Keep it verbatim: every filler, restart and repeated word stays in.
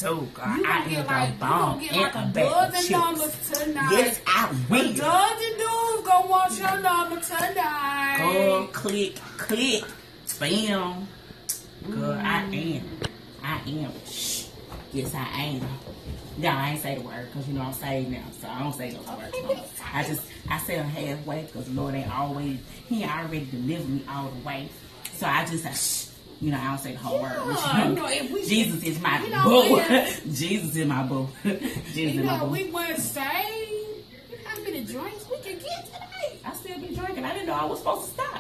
too, girl. You I gonna get am like, the bomb. you gonna get like a and bag dozen chips. numbers tonight. Yes, I will. A dozen dudes gonna want your number tonight. Girl, click, click, spam. Girl, mm. I am. I am. Shh. Yes, I am. No, I ain't say the word because you know I'm saved now, so I don't say those words. No. I just I say them halfway because the Lord ain't always He ain't already delivered me all the way. So I just say shh. You know, I don't say the whole yeah, word. you know, if we, Jesus is my you know, boo. Jesus is my boo. Jesus you is know, my boo. we weren't saved. How many drinks we can get tonight? I still be drinking. I didn't know I was supposed to stop.